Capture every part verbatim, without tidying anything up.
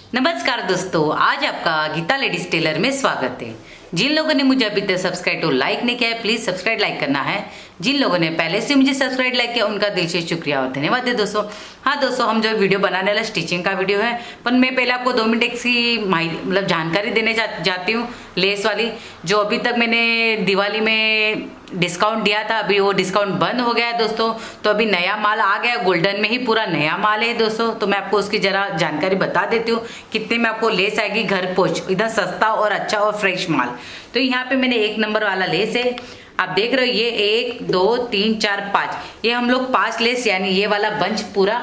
नमस्कार दोस्तों, आज आपका गीता लेडीज टेलर में स्वागत है। जिन लोगों ने मुझे अभी तक सब्सक्राइब और लाइक नहीं किया है, प्लीज सब्सक्राइब लाइक करना है। जिन लोगों ने पहले से मुझे सब्सक्राइब लाइक किया उनका दिल से शुक्रिया और धन्यवाद है दोस्तों। हाँ दोस्तों, हम जो वीडियो बनाने वाला स्टिचिंग का वीडियो है, पर मैं पहले आपको दो मिनट की मतलब जानकारी देने जा, जाती हूँ लेस वाली। जो अभी तक मैंने दिवाली में डिस्काउंट दिया था, अभी वो डिस्काउंट बंद हो गया है दोस्तों। तो अभी नया माल आ गया, गोल्डन में ही पूरा नया माल है दोस्तों। तो मैं आपको उसकी जरा जानकारी बता देती हूँ कितने में आपको लेस आएगी घर पहुंच, इधर सस्ता और अच्छा और फ्रेश माल। तो यहाँ पे मैंने एक नंबर वाला लेस है, आप देख रहे हो। ये एक दो तीन चार पांच, ये हम लोग पांच लेस यानी ये वाला बंच पूरा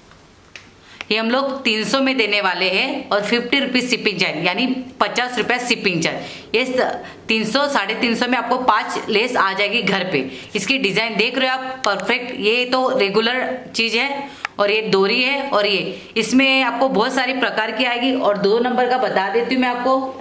ये हम लोग तीन सौ में देने वाले हैं और फिफ्टी रुपीज शिपिंग चार्ज यानी पचास रुपया शिपिंग चार्ज। ये तीन सौ साढ़े तीन सौ में आपको पांच लेस आ जाएगी घर पे। इसकी डिजाइन देख रहे हो आप, परफेक्ट। ये तो रेगुलर चीज है और ये डोरी है और ये इसमें आपको बहुत सारी प्रकार की आएगी। और दो नंबर का बता देती हूँ मैं आपको,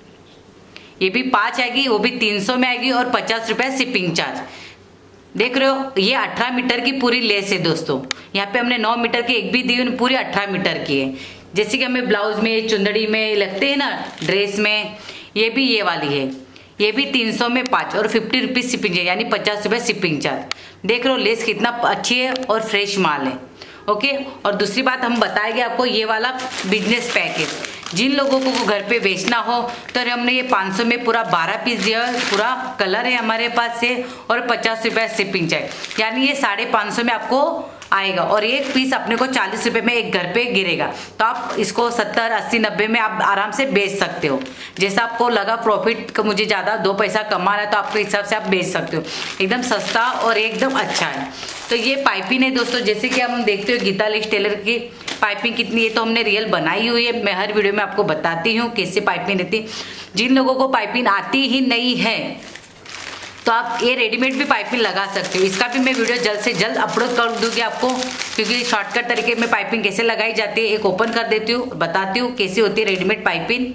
ये भी पांच आएगी, वो भी तीन सौ में आएगी और पचास रुपया शिपिंग चार्ज। देख रहे हो, ये अठारह मीटर की पूरी लेस है दोस्तों। यहाँ पे हमने नौ मीटर की एक भी दी हुई, पूरी अठारह मीटर की है। जैसे कि हमें ब्लाउज में, चुंदड़ी में लगते हैं ना, ड्रेस में, ये भी ये वाली है। ये भी तीन सौ में पांच और फिफ्टी रुपीज शिपिंग है यानी पचास रुपए शिपिंग चार्ज। देख रहे हो लेस कितना अच्छी है और फ्रेश माल है। ओके, और दूसरी बात हम बताएंगे आपको ये वाला बिजनेस पैकेज। जिन लोगों को घर पे बेचना हो तो हमने ये पाँच सौ में पूरा बारह पीस दिया है, पूरा कलर है हमारे पास से, और पचास रुपया शिपिंग चार्ज यानी ये साढ़े पाँच सौ में आपको आएगा। और एक पीस अपने को चालीस रुपए में एक घर पे गिरेगा। तो आप इसको सत्तर अस्सी नब्बे में आप आराम से बेच सकते हो। जैसा आपको लगा प्रॉफिट मुझे ज्यादा दो पैसा कमाना है तो आपके हिसाब से आप बेच सकते हो। एकदम सस्ता और एकदम अच्छा है। तो ये पाइपिंग है दोस्तों, जैसे कि हम देखते हो गीता लेडीज टेलर की पाइपिंग कितनी है, तो हमने रियल बनाई हुई है। मैं हर वीडियो में आपको बताती हूँ कैसे पाइपिंग रहती। जिन लोगों को पाइपिंग आती ही नहीं है तो आप ये रेडीमेड भी पाइपिंग लगा सकते हो। इसका भी मैं वीडियो जल्द से जल्द अपलोड कर दूंगी आपको, क्योंकि शॉर्टकट तरीके में पाइपिंग कैसे लगाई जाती है एक ओपन कर देती हूँ, बताती हूँ कैसी होती है रेडीमेड पाइपिंग।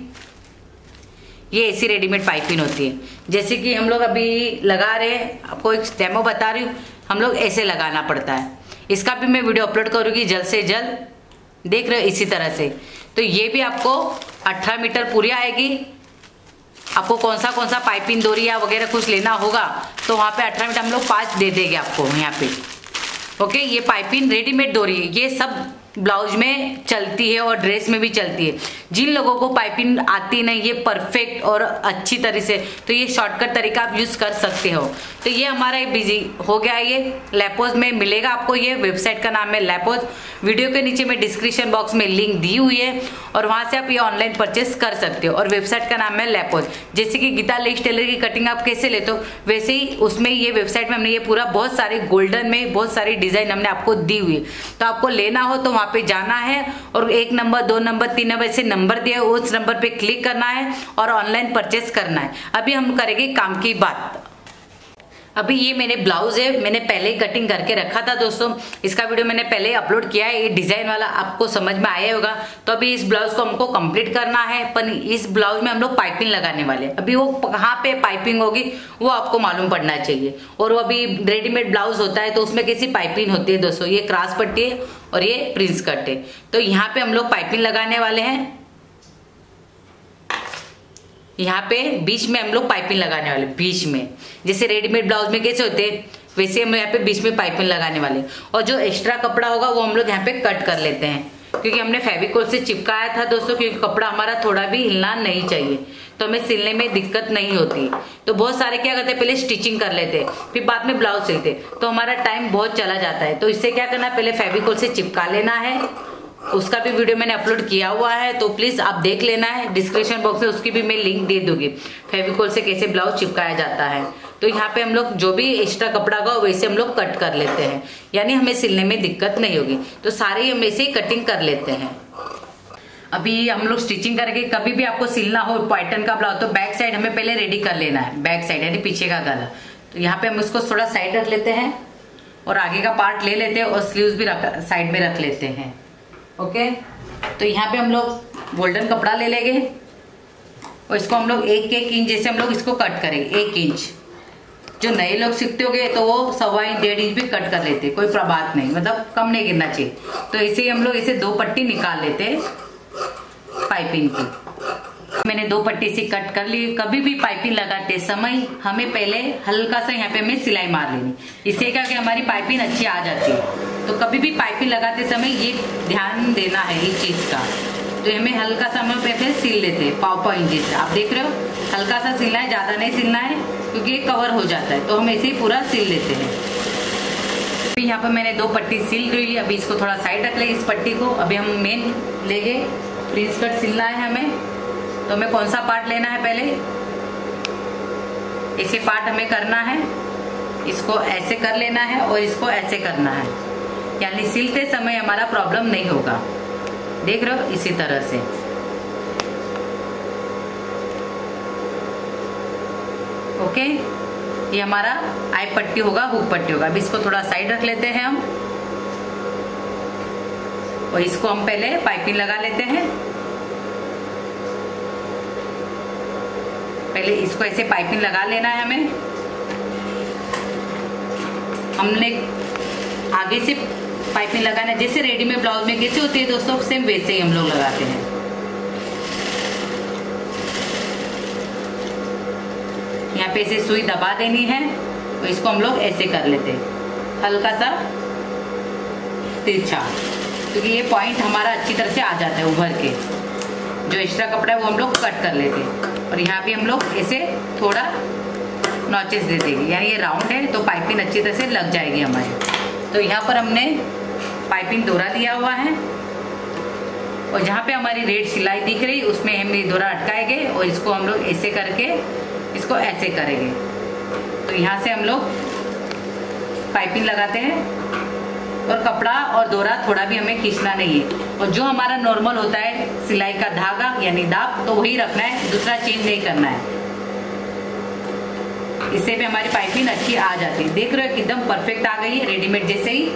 ये ऐसी रेडीमेड पाइपिंग होती है, जैसे कि हम लोग अभी लगा रहे हैं, आपको एक डेमो बता रही हूँ, हम लोग ऐसे लगाना पड़ता है। इसका भी मैं वीडियो अपलोड करूंगी जल्द से जल्द। देख रहे हो इसी तरह से। तो ये भी आपको अठारह मीटर पूरी आएगी। आपको कौन सा कौन सा पाइपिंग डोरी या वगैरह कुछ लेना होगा तो वहां पे अठारह मीटर हम लोग पांच दे देंगे आपको यहाँ पे। ओके, ये पाइपिंग रेडीमेड डोरी है, ये सब ब्लाउज में चलती है और ड्रेस में भी चलती है। जिन लोगों को पाइपिंग आती नहीं ये परफेक्ट और अच्छी तरह से, तो ये शॉर्टकट तरीका आप यूज कर सकते हो। तो ये हमारा बिजी हो गया। ये लैपोज में मिलेगा आपको, ये वेबसाइट का नाम है लैपोज। वीडियो के नीचे में डिस्क्रिप्शन बॉक्स में लिंक दी हुई है और वहां से आप ये ऑनलाइन परचेस कर सकते हो। और वेबसाइट का नाम है लैपोज। जैसे कि गीता लेडीज टेलर की कटिंग आप कैसे लेते हो वैसे ही उसमें ये वेबसाइट में हमने ये पूरा बहुत सारे गोल्डन में बहुत सारी डिजाइन हमने आपको दी हुई है। तो आपको लेना हो तो वहां पे जाना है और एक नंबर, दो नंबर, तीन नंबर से नंबर दिया, उस नंबर पे क्लिक करना है और ऑनलाइन परचेस करना है। अभी हम करेंगे काम की बात। अभी ये मेरे ब्लाउज है, मैंने पहले ही कटिंग करके रखा था दोस्तों। इसका वीडियो मैंने पहले ही अपलोड किया है, ये डिजाइन वाला आपको समझ में आया होगा। तो अभी इस ब्लाउज को हमको कंप्लीट करना है, पर इस ब्लाउज में हम लोग पाइपिंग लगाने वाले हैं। अभी वो कहाँ पे पाइपिंग होगी वो आपको मालूम पड़ना चाहिए। और वो अभी रेडीमेड ब्लाउज होता है तो उसमें कैसी पाइपिंग होती है दोस्तों, ये क्रॉस पट्टी है और ये प्रिंस कट है। तो यहाँ पे हम लोग पाइपिंग लगाने वाले हैं। यहाँ पे बीच में हम लोग पाइपिंग लगाने वाले, बीच में जैसे रेडीमेड ब्लाउज में कैसे होते हैं वैसे हम यहाँ पे बीच में पाइपिंग लगाने वाले। और जो एक्स्ट्रा कपड़ा होगा वो हम लोग यहाँ पे कट कर लेते हैं, क्योंकि हमने फेविकोल से चिपकाया था दोस्तों, क्योंकि कपड़ा हमारा थोड़ा भी हिलना नहीं चाहिए, तो हमें सिलने में दिक्कत नहीं होती। तो बहुत सारे क्या करते हैं, पहले स्टिचिंग कर लेते फिर बाद में ब्लाउज सिलते, तो हमारा टाइम बहुत चला जाता है। तो इससे क्या करना है, पहले फेविकोल से चिपका लेना है। उसका भी वीडियो मैंने अपलोड किया हुआ है, तो प्लीज आप देख लेना है। डिस्क्रिप्शन बॉक्स में उसकी भी मैं लिंक दे दूंगी, फेविकोल से कैसे ब्लाउज चिपकाया जाता है। तो यहाँ पे हम लोग जो भी एक्स्ट्रा कपड़ा होगा वैसे हम लोग कट कर लेते हैं, यानी हमें सिलने में दिक्कत नहीं होगी। तो सारे हम ऐसे ही कटिंग कर लेते हैं। अभी हम लोग स्टिचिंग करके कभी भी आपको सिलना हो पैटर्न का ब्लाउज, तो बैक साइड हमें पहले रेडी कर लेना है। बैक साइड यानी पीछे का गला, तो यहाँ पे हम उसको थोड़ा साइड रख लेते हैं और आगे का पार्ट ले लेते हैं और स्लीव्स भी साइड में रख लेते हैं। ओके, तो यहाँ पे हम लोग गोल्डन कपड़ा ले लेंगे और इसको हम लोग एक एक इंच जैसे हम लोग इसको कट करेंगे। एक इंच, जो नए लोग सीखते होंगे तो वो सवा इंच डेढ़ इंच भी कट कर लेते, कोई बात नहीं, मतलब कम नहीं गिरना चाहिए। तो इसे हम लोग इसे दो पट्टी निकाल लेते हैं। पाइपिंग की। मैंने दो पट्टी से कट कर ली। कभी भी पाइपिंग लगाते समय हमें पहले हल्का सा यहाँ पे हमें सिलाई मार लेनी, इससे क्या कि हमारी पाइपिंग अच्छी आ जाती है। तो कभी भी पाइपिंग लगाते समय ये ध्यान देना है इस चीज का। तो हमें हल्का सा हम पे सिल लेते हैं पाव पाव इंची से। आप देख रहे हो, हल्का सा सिलना है, ज्यादा नहीं सिलना है क्योंकि ये कवर हो जाता है। तो हम ऐसे ही पूरा सिल लेते हैं। अभी यहाँ पर मैंने दो पट्टी सिल ली। अभी इसको थोड़ा साइड रख ले इस पट्टी को। अभी हम मेन लेके प्रिंस कट सिलना है हमें। तो हमें कौन सा पार्ट लेना है, पहले इसे पार्ट हमें करना है। इसको ऐसे कर लेना है और इसको ऐसे करना है, यानी सिलते समय हमारा प्रॉब्लम नहीं होगा। देख रहे हो, इसी तरह से। ओके, ये हमारा आई पट्टी होगा, हुक पट्टी होगा। अभी इसको थोड़ा साइड रख लेते हैं हम और इसको हम पहले पाइपिंग लगा लेते हैं। पहले इसको ऐसे पाइपिंग लगा लेना है हमें। हमने आगे से पाइपिंग लगाना है, जैसे रेडीमेड ब्लाउज में कैसे होती है दोस्तों, सेम वैसे ही हम लोग लगाते हैं। यहाँ पे ऐसे सुई दबा देनी है और इसको हम लोग ऐसे कर लेते हैं, हल्का सा तिरछा, क्योंकि ये पॉइंट हमारा अच्छी तरह से आ जाता है उभर के। जो एक्स्ट्रा कपड़ा है वो हम लोग कट कर लेते हैं और यहाँ पे हम लोग ऐसे थोड़ा नॉचेस दे देंगे, यानी ये राउंड है तो पाइपिंग अच्छी तरह से लग जाएगी हमारी। तो यहाँ पर हमने पाइपिंग दोरा दिया हुआ है और जहाँ पे हमारी रेड सिलाई दिख रही उसमें हम ये दोरा अटकाएंगे और इसको हम लोग ऐसे करके इसको ऐसे करेंगे। तो यहाँ से हम लोग पाइपिंग लगाते हैं और कपड़ा और दोरा थोड़ा भी हमें खींचना नहीं है। और जो हमारा नॉर्मल होता है सिलाई का धागा यानी दाब, तो वही रखना है, दूसरा चेंज नहीं करना है। इससे भी हमारी पाइपिंग अच्छी आ जाती है। देख रहे हो एकदम परफेक्ट आ गई है, रेडीमेड जैसे ही।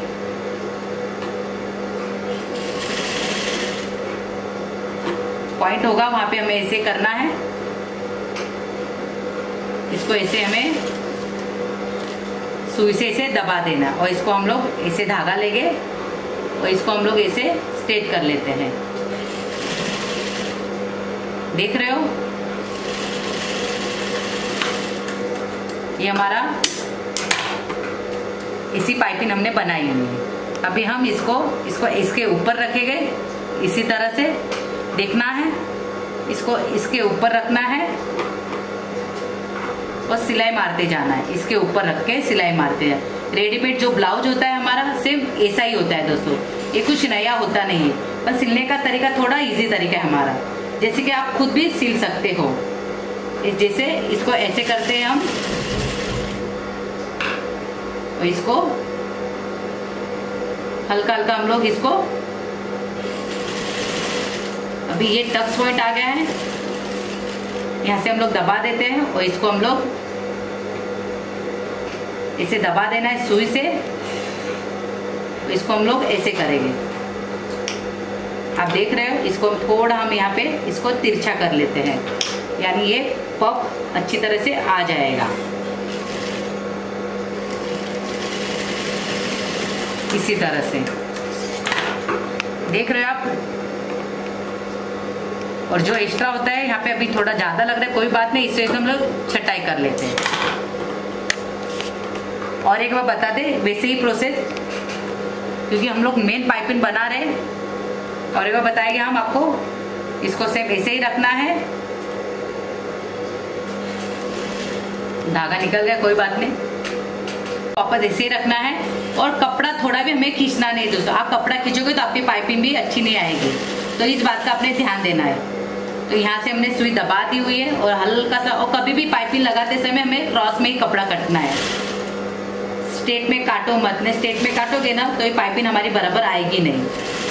पॉइंट होगा वहां पे हमें ऐसे करना है, इसको ऐसे हमें सुई से ऐसे दबा देना और इसको हम लोग ऐसे धागा लेंगे और इसको हम लोग ऐसे स्ट्रेट कर लेते हैं। देख रहे हो, ये हमारा इसी पाइपिंग हमने बनाई हुई है। अभी हम इसको इसको इसके ऊपर रखेंगे, इसी तरह से देखना है, इसको इसके ऊपर रखना है और सिलाई मारते जाना है। इसके ऊपर रख के सिलाई मारते जाए। रेडीमेड जो ब्लाउज होता है हमारा सिर्फ ऐसा ही होता है दोस्तों, ये कुछ नया होता नहीं है, पर सिलने का तरीका थोड़ा इजी तरीका है हमारा, जैसे कि आप खुद भी सिल सकते हो। जैसे इसको ऐसे करते हैं हम और इसको हल्का हल्का हम लोग इसको, अभी ये टक्स पॉइंट आ गया है, यहाँ से हम लोग दबा देते हैं और इसको हम लोग इसे दबा देना है सुई से। इसको हम लोग ऐसे करेंगे, आप देख रहे हो। इसको थोड़ा हम यहाँ पे इसको तिरछा कर लेते हैं, यानी ये पफ अच्छी तरह से आ जाएगा। इसी तरह से देख रहे हो आप। और जो एक्स्ट्रा होता है यहाँ पे अभी थोड़ा ज्यादा लग रहा है, कोई बात नहीं, इससे हम लोग छटाई कर लेते हैं। और एक बार बता दे, वैसे ही प्रोसेस, क्योंकि हम लोग मेन पाइपिंग बना रहे हैं। और एक बार बताएंगे हम आपको, इसको सिर्फ ऐसे ही रखना है। धागा निकल गया, कोई बात नहीं, वापस ऐसे ही रखना है। और कपड़ा थोड़ा भी हमें खींचना नहीं दोस्तों, आप कपड़ा खींचोगे तो आपकी पाइपिंग भी अच्छी नहीं आएगी, तो इस बात का आपने ध्यान देना है। तो यहाँ से हमने सुई दबा दी हुई है और हल्का सा, और कभी भी पाइपिंग लगाते समय हमें क्रॉस में ही कपड़ा काटना है, स्ट्रेट में काटो मत। नहीं स्ट्रेट में काटोगे ना तो ये पाइपिंग हमारी बराबर आएगी नहीं।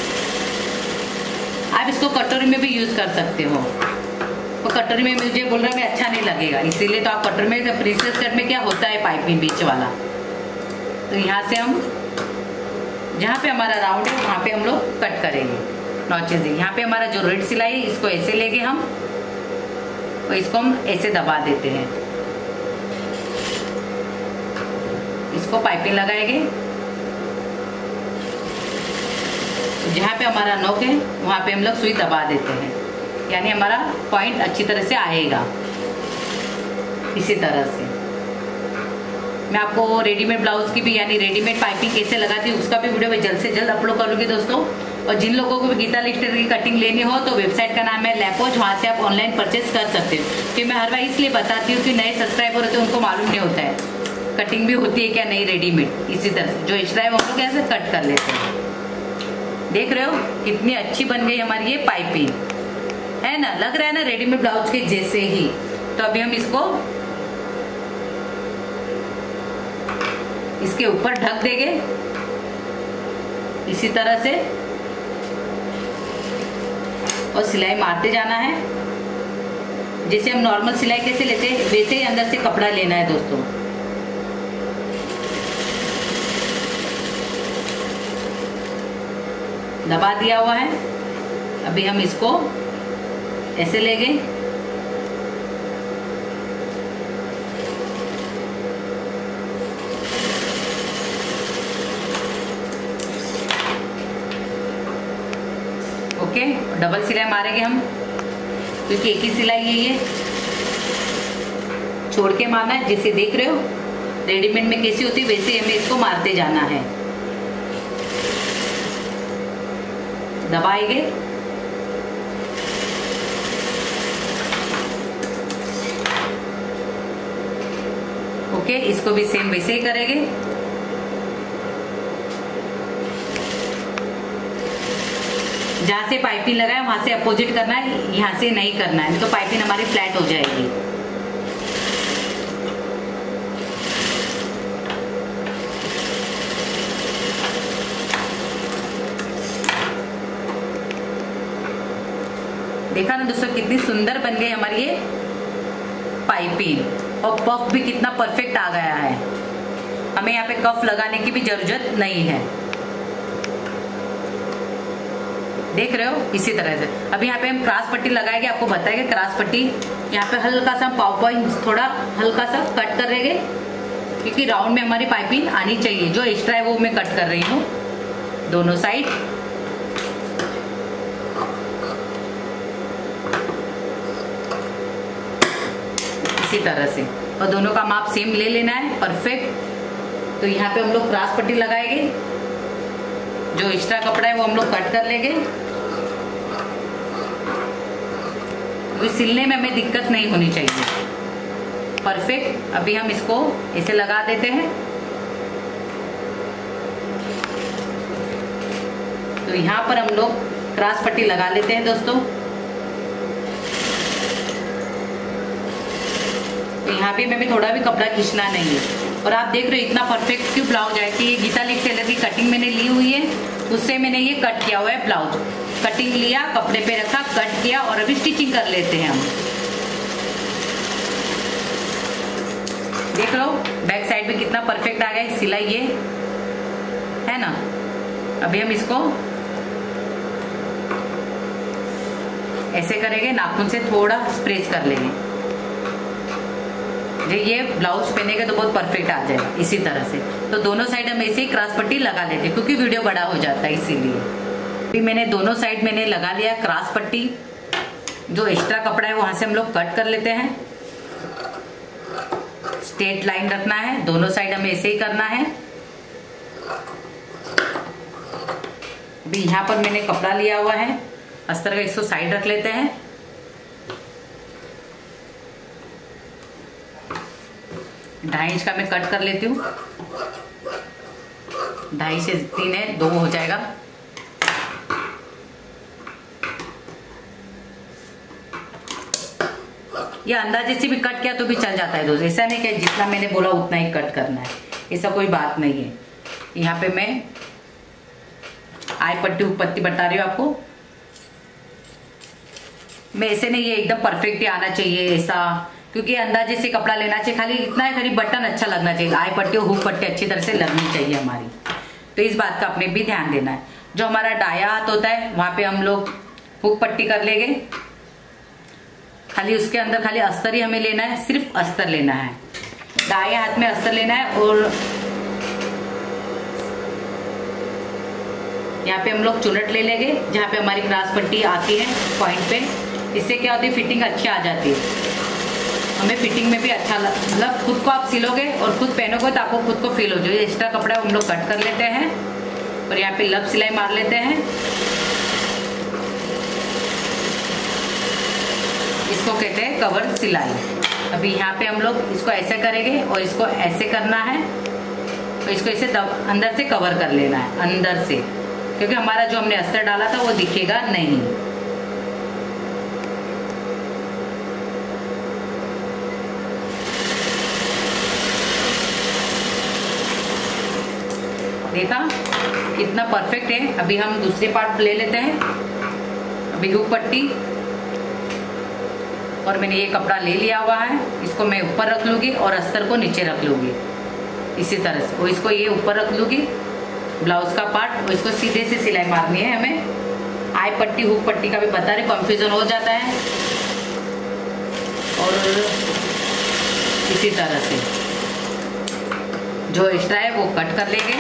आप इसको कटोरी में भी यूज कर सकते हो, तो कटोरी में मुझे बोल रहा है अच्छा नहीं लगेगा, इसीलिए तो आप कटोरी में, प्रिंसेस कट में क्या होता है पाइपिंग बीच वाला। तो यहाँ से हम जहाँ पे हमारा राउंड है वहाँ पे हम लोग कट करेंगे नॉचेस। यहाँ पे हमारा जो रेड सिलाई है इसको ऐसे लेंगे हम और इसको हम ऐसे दबा देते हैं, इसको पाइपिंग लगाएंगे। जहाँ पे हमारा नोक है वहाँ पे हम लोग सुई दबा देते हैं। यानी हमारा पॉइंट अच्छी तरह से आएगा। इसी तरह से मैं आपको रेडीमेड ब्लाउज की भी यानी रेडीमेड पाइपिंग कैसे लगाती हूँ उसका भी वीडियो मैं जल्द से जल्द अपलोड करूँगी दोस्तों। और जिन लोगों को भी गीता लिस्टर की कटिंग लेनी हो तो वेबसाइट का नाम है लैपोज, वहाँ से आप ऑनलाइन परचेज कर सकते हो। कि मैं हर बार इसलिए बताती हूँ कि नए सब्सक्राइबर होते हैं उनको मालूम नहीं होता है कटिंग भी होती है क्या नहीं रेडीमेड। इसी तरह से जो एक्स्ट्रा है वो हम लोग कैसे कट कर लेते हैं। देख रहे हो कितनी अच्छी बन गई हमारी ये पाइपिंग, है ना, लग रहा है ना रेडीमेड ब्लाउज के जैसे ही। तो अभी हम इसको इसके ऊपर ढक देंगे इसी तरह से और सिलाई मारते जाना है। जैसे हम नॉर्मल सिलाई कैसे लेते हैं वैसे ही अंदर से कपड़ा लेना है दोस्तों। दबा दिया हुआ है, अभी हम इसको ऐसे लेंगे, ओके। डबल सिलाई मारेंगे हम क्योंकि एक ही सिलाई है ये, छोड़ के मारना है। जैसे देख रहे हो रेडीमेड में कैसी होती है वैसे हमें इसको मारते जाना है। दबाएंगे, ओके। इसको भी सेम वैसे ही करेंगे। जहां से पाइपिंग लगाए वहां से अपोजिट करना है, यहां से नहीं करना है तो पाइपिंग हमारी फ्लैट हो जाएगी। देखा ना दोस्तों कितनी सुंदर बन गई हमारी ये पाइपिंग और पफ भी कितना परफेक्ट आ गया है। हमें यहाँ पे कफ लगाने की भी जरूरत नहीं है। देख रहे हो इसी तरह से। अभी यहाँ पे हम क्रॉस पट्टी लगाएंगे, आपको बताएंगे क्रॉस पट्टी। यहाँ पे हल्का सा पाव पॉइंट थोड़ा हल्का सा कट कर देंगे क्योंकि राउंड में हमारी पाइपिंग आनी चाहिए। जो एक्स्ट्रा है वो मैं कट कर रही हूँ दोनों साइड। इसी तरह से और दोनों का माप सेम ले लेना है परफेक्ट। तो यहाँ पे हम लोग क्रॉस पट्टी लगाएंगे, जो एक्स्ट्रा कपड़ा है वो हम लोग कट कर लेंगे। तो सिलने में हमें दिक्कत नहीं होनी चाहिए, परफेक्ट। अभी हम इसको ऐसे लगा देते हैं। तो यहाँ पर हम लोग क्रॉस पट्टी लगा लेते हैं दोस्तों। तो यहाँ पे हमें थोड़ा भी कपड़ा खींचना नहीं है। और आप देख रहे हो इतना परफेक्ट क्यों ब्लाउज है कि ये गीता लिस्ट टेलर की कटिंग मैंने ली हुई है, उससे मैंने ये कट किया हुआ है ब्लाउज। कटिंग लिया, कपड़े पे रखा, कट किया और अभी स्टिचिंग कर लेते हैं हम। देख लो बैक साइड में कितना परफेक्ट आ गया सिलाई, ये है ना। अभी हम इसको ऐसे करेंगे, नाखून से थोड़ा स्प्रेस कर लेंगे। ये ब्लाउज पहनेगा तो बहुत परफेक्ट आ जाएगा इसी तरह से। तो दोनों साइड हम ऐसे ही क्रॉस पट्टी लगा लेते हैं क्योंकि वीडियो बड़ा हो जाता है इसीलिए। अभी मैंने दोनों साइड मैंने लगा लिया क्रॉस पट्टी। जो एक्स्ट्रा कपड़ा है वहां से हम लोग कट कर लेते हैं। स्ट्रेट लाइन रखना है, दोनों साइड हमें ऐसे ही करना है। अभी यहाँ पर मैंने कपड़ा लिया हुआ है अस्तर का, इसको साइड रख लेते हैं। ढाई इंच का मैं कट कर लेती हूँ। ढाई से तीन है, दो हो जाएगा। ये अंदाजे से भी कट किया तो भी चल जाता है दोस्तों। ऐसा नहीं कि जितना मैंने बोला उतना ही कट करना है, ऐसा कोई बात नहीं है। यहाँ पे मैं आई पट्टी पत्ती बता रही हूँ आपको। मैं ऐसे नहीं, ये एकदम परफेक्ट ही आना चाहिए ऐसा, क्योंकि अंदाजे से कपड़ा लेना चाहिए। खाली इतना है, खाली बटन अच्छा लगना चाहिए। आई पट्टी और हुक पट्टी अच्छी तरह से लगनी चाहिए हमारी। तो इस बात का अपने भी ध्यान देना है। जो हमारा डाया हाथ होता है वहां पे हम लोग हुक पट्टी कर लेंगे। खाली उसके अंदर खाली अस्तर ही हमें लेना है, सिर्फ अस्तर लेना है। दाएं हाथ में अस्तर लेना है और यहाँ पे हम लोग चुनट ले लेंगे जहाँ पे हमारी क्रॉस पट्टी आती है पॉइंट पे। इससे क्या होती है, फिटिंग अच्छी आ जाती है, हमें फिटिंग में भी अच्छा मतलब खुद को आप सिलोगे और खुद पहनोगे तो आपको खुद को फील हो जाए। एक्स्ट्रा कपड़ा हम लोग कट कर लेते हैं और यहाँ पे लब सिलाई मार लेते हैं। इसको कहते हैं कवर सिलाई। अभी यहाँ पे हम लोग इसको ऐसे करेंगे और इसको ऐसे करना है और इसको ऐसे अंदर से कवर कर लेना है, अंदर से, क्योंकि हमारा जो हमने अस्तर डाला था वो दिखेगा नहीं। देखा कितना परफेक्ट है। अभी हम दूसरे पार्ट ले लेते हैं। अभी हुक पट्टी और मैंने ये कपड़ा ले लिया हुआ है, इसको मैं ऊपर रख लूंगी और अस्तर को नीचे रख लूंगी इसी तरह से। और इसको ये ऊपर रख लूंगी ब्लाउज का पार्ट, और इसको सीधे से सिलाई मारनी है हमें। आई पट्टी हुक पट्टी का भी बता रहे, कंफ्यूजन हो जाता है। और इसी तरह से जो एक्स्ट्रा है वो कट कर लेंगे।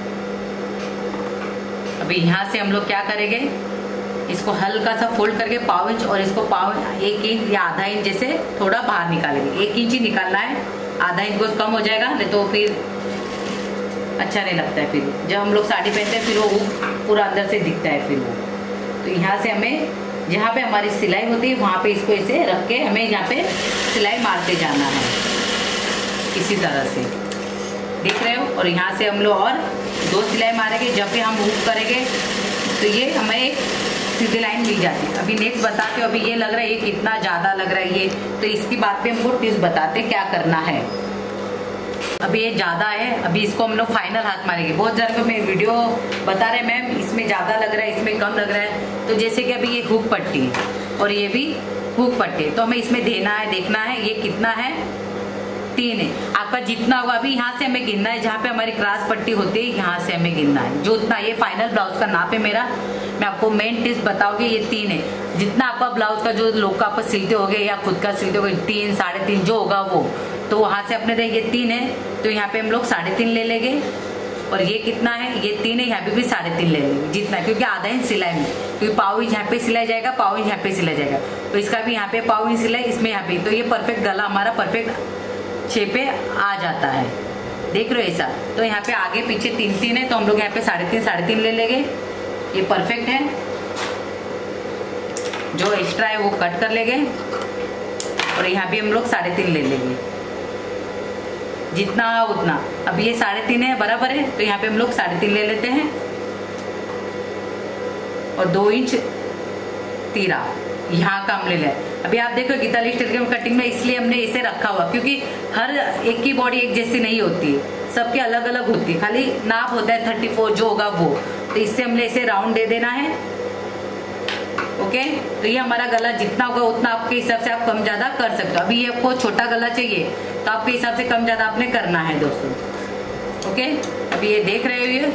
अभी यहाँ से हम लोग क्या करेंगे, इसको हल्का सा फोल्ड करके पाव इंच और इसको पाव एक इंच या आधा इंच जैसे थोड़ा बाहर निकालेंगे। एक इंच ही निकालना है, आधा इंच बहुत कम हो जाएगा, नहीं तो फिर अच्छा नहीं लगता है। फिर जब हम लोग साड़ी पहनते हैं फिर वो पूरा अंदर से दिखता है फिर वो। तो यहाँ से हमें जहाँ पे हमारी सिलाई होती है वहाँ पे इसको ऐसे रख के हमें यहाँ पे सिलाई मारते जाना है इसी तरह से, देख रहे हो। और यहाँ से हम लोग और दो सिलाई मारेंगे। जब भी हम हुक करेंगे तो ये हमें एक सीधी लाइन मिल जाती है। अभी नेक्स्ट बताते हो। अभी ये लग रहा है ये कितना ज़्यादा लग रहा है ये, तो इसकी बात पे हमको टिप्स बताते क्या करना है। अभी ये ज़्यादा है, अभी इसको हम लोग फाइनल हाथ मारेंगे। बहुत जगह में वीडियो बता रहे मैम इसमें ज़्यादा लग रहा है, इसमें कम लग रहा है। तो जैसे कि अभी ये हुक पट्टी और ये भी हुक पट्टी, तो हमें इसमें देना है, देखना है ये कितना है, तीन है। आपका जितना होगा अभी यहाँ से हमें गिनना है, जहाँ पे हमारी क्रॉस पट्टी होती है यहाँ से हमें गिनना है जो उतना। ये फाइनल ब्लाउज का नाप है मेरा, मैं आपको मेन टिप्स बताऊंगी। ये तीन है, जितना आपका ब्लाउज का जो लोग का आप सिलते होगे या खुद का सिलते होगे, तीन साढ़े तीन जो होगा वो, तो वहां से अपने ये तीन है तो यहाँ पे हम लोग साढ़े तीन ले लेंगे। और ये कितना है, ये तीन है, यहाँ पे भी साढ़े तीन ले लेंगे जितना, क्योंकि आधा इंच सिलाई में, क्योंकि पाव इंच यहाँ पे सिलाई जाएगा, पाव इंच यहाँ पे सिलाई जाएगा, तो इसका भी यहाँ पे पाव इंच सिलाई, इसमें यहाँ पे, तो ये परफेक्ट गला हमारा परफेक्ट छः पे आ जाता है, देख रहे हो ऐसा। तो यहाँ पे आगे पीछे तीन तीन है, तो हम लोग यहाँ पे साढ़े तीन साढ़े तीन ले लेंगे, ये परफेक्ट है। जो एक्स्ट्रा है वो कट कर लेंगे और यहाँ भी हम लोग साढ़े तीन ले लेंगे, जितना उतना। अब ये साढ़े तीन है बराबर है, तो यहाँ पे हम लोग साढ़े तीन ले लेते हैं और दो इंच तीरा यहाँ का हम ले लें। अभी आप देखो गीता लिस्ट कटिंग में इसलिए हमने इसे रखा हुआ, क्योंकि हर एक की बॉडी एक जैसी नहीं होती है, सबके अलग अलग होती है, खाली नाप होता है थर्टी फोर जो होगा वो, तो इससे हमने इसे राउंड दे देना है। ओके, तो ये हमारा गला जितना होगा उतना आपके हिसाब से आप कम ज्यादा कर सकते हो। अभी ये आपको छोटा गला चाहिए तो आपके हिसाब से कम ज्यादा आपने करना है दोस्तों। ओके, अभी ये देख रहे हो ये,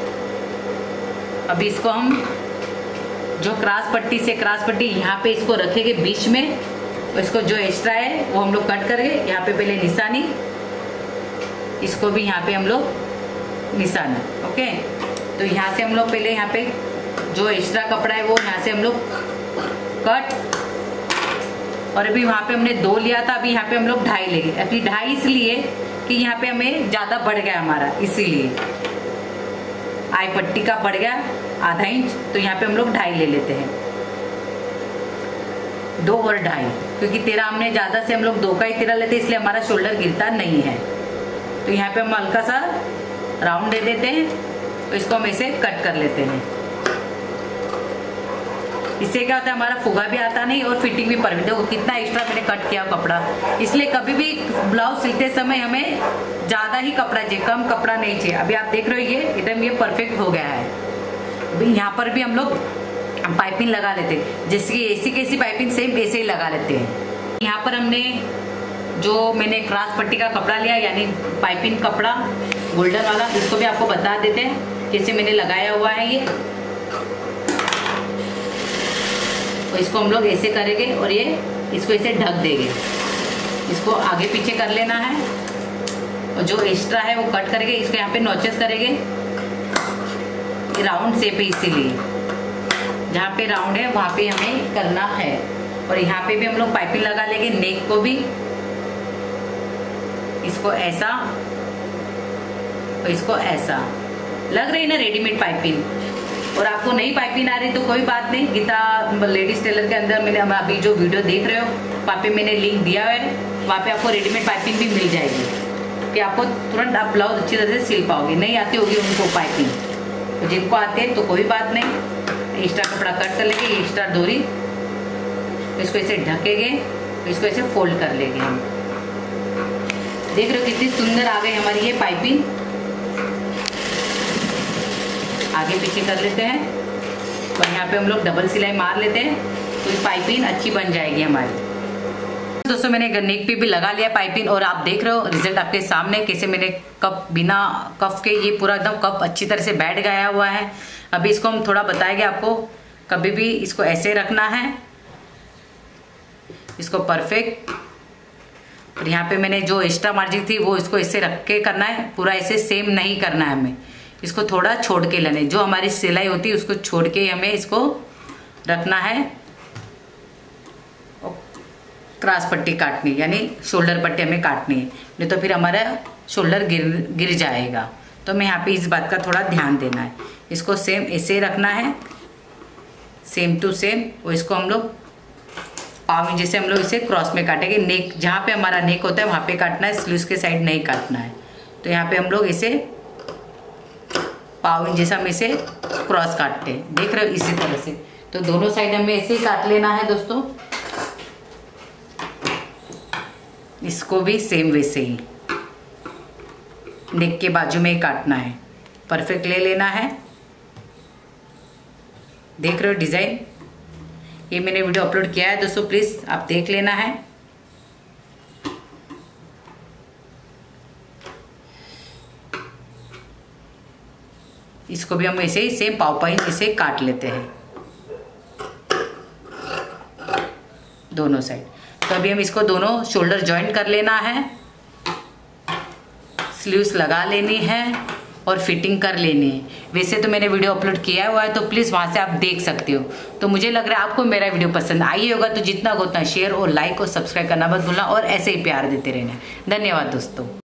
अभी इसको हम जो क्रॉस पट्टी से क्रॉस पट्टी यहाँ पे इसको रखेंगे बीच में, और इसको जो एक्स्ट्रा है वो हम लोग कट करेंगे। यहाँ पे पहले निशानी, इसको भी यहाँ पे हम लोग निशानी। ओके, तो यहाँ से हम लोग पहले यहाँ पे जो एक्स्ट्रा कपड़ा है वो यहाँ से हम लोग कट, और अभी वहाँ पे हमने दो लिया था, अभी यहाँ पे हम लोग ढाई लेंगे। अभी ढाई इसलिए कि यहाँ पे हमें ज्यादा बढ़ गया हमारा, इसीलिए आई पट्टी का बढ़ गया आधा इंच, तो यहाँ पे हम लोग ढाई ले लेते हैं, दो और ढाई, क्योंकि तेरह हमने ज्यादा से हम लोग दो का ही तेरह लेते हैं, इसलिए हमारा शोल्डर गिरता नहीं है। तो यहाँ पे हम हल्का सा राउंड दे देते हैं, तो इसको हम ऐसे कट कर लेते हैं। इससे क्या होता है हमारा फुगा भी आता नहीं और फिटिंग भी परफेक्ट। देखो कितना एक्स्ट्रा मैंने कट किया कपड़ा, इसलिए कभी भी ब्लाउज सिलते समय हमें ज्यादा ही कपड़ा चाहिए, कम कपड़ा नहीं चाहिए। अभी आप देख रहे हो ये एकदम ये परफेक्ट हो गया है। अभी यहाँ पर भी हम लोग पाइपिंग लगा लेते हैं, जैसे कि ऐसी कैसी पाइपिंग सेम ऐसे ही लगा लेते हैं। यहाँ पर हमने जो मैंने क्रॉस पट्टी का कपड़ा लिया, यानी पाइपिंग कपड़ा गोल्डन वाला, इसको भी आपको बता देते हैं कैसे मैंने लगाया हुआ है ये। तो इसको हम लोग ऐसे करेंगे और ये इसको ऐसे ढक देंगे, इसको आगे पीछे कर लेना है, और जो एक्स्ट्रा है वो कट करके इसको यहाँ पे नोचेस करेंगे। राउंड शेप है, इसीलिए जहाँ पे राउंड है वहाँ पे हमें करना है। और यहाँ पे भी हम लोग पाइपिंग लगा लेंगे। नेक को भी इसको ऐसा और इसको ऐसा लग रही ना रेडीमेड पाइपिंग। और आपको नई पाइपिंग आ रही तो कोई बात नहीं, गीता लेडीज टेलर के अंदर मैंने अभी जो वीडियो देख रहे हो वहाँ पे मैंने लिंक दिया है, वहाँ पे आपको रेडीमेड पाइपिंग भी मिल जाएगी कि आपको तुरंत आप ब्लाउज अच्छी तरह से सिल पाओगे। नहीं आती होगी उनको पाइपिंग, तो जिनको आते हैं तो कोई बात नहीं, एक्स्ट्रा कपड़ा कट कर लेंगे, एक्स्ट्रा डोरी, इसको ऐसे ढकेंगे, इसको ऐसे फोल्ड कर लेंगे हम। देख रहे हो कितनी सुंदर आ गई हमारी ये पाइपिंग। आगे पीछे कर लेते हैं और यहाँ पे हम लोग डबल सिलाई मार लेते हैं तो ये पाइपिंग अच्छी बन जाएगी हमारी। दोस्तों मैंने नेक पे भी लगा लिया पाइपिंग और आप देख रहे हो रिजल्ट आपके सामने कैसे मैंने कप बिना कफ के ये पूरा एकदम कप अच्छी तरह से बैठ गया हुआ है। अभी इसको हम थोड़ा बताएंगे आपको, कभी भी इसको ऐसे रखना है, इसको परफेक्ट। और यहाँ पे मैंने जो एक्स्ट्रा मार्जिन थी वो इसको ऐसे रख के करना है, पूरा ऐसे सेम नहीं करना है हमें, इसको थोड़ा छोड़ के लेना है। जो हमारी सिलाई होती है उसको छोड़ के हमें इसको रखना है। और क्रॉस पट्टी काटनी यानी शोल्डर पट्टी हमें काटनी है, नहीं तो फिर हमारा शोल्डर गिर गिर जाएगा। तो हमें यहाँ पे इस बात का थोड़ा ध्यान देना है। इसको सेम ऐसे रखना है, सेम टू सेम। और इसको हम लोग पाव जैसे हम लोग इसे क्रॉस में काटेंगे। नेक जहाँ पे हमारा नेक होता है वहाँ पे काटना है, स्लीव्स के साइड नहीं काटना है। तो यहाँ पे हम लोग इसे पाव इंच जैसा हम इसे क्रॉस काटते हैं, देख रहे हो इसी तरह से। तो दोनों साइड हमें ऐसे ही काट लेना है दोस्तों। इसको भी सेम वैसे ही नेक के बाजू में ही काटना है, परफेक्ट ले लेना है। देख रहे हो डिजाइन, ये मैंने वीडियो अपलोड किया है दोस्तों, प्लीज आप देख लेना है। इसको भी हम ऐसे ही सेम पाव पाइन इसे काट लेते हैं दोनों साइड। तो अभी हम इसको दोनों शोल्डर जॉइंट कर लेना है, स्लीव्स लगा लेनी है और फिटिंग कर लेनी है। वैसे तो मैंने वीडियो अपलोड किया हुआ है तो प्लीज़ वहाँ से आप देख सकते हो। तो मुझे लग रहा है आपको मेरा वीडियो पसंद आई होगा, तो जितना होता है शेयर और लाइक और सब्सक्राइब करना मत भूलना और ऐसे ही प्यार देते रहना। धन्यवाद दोस्तों।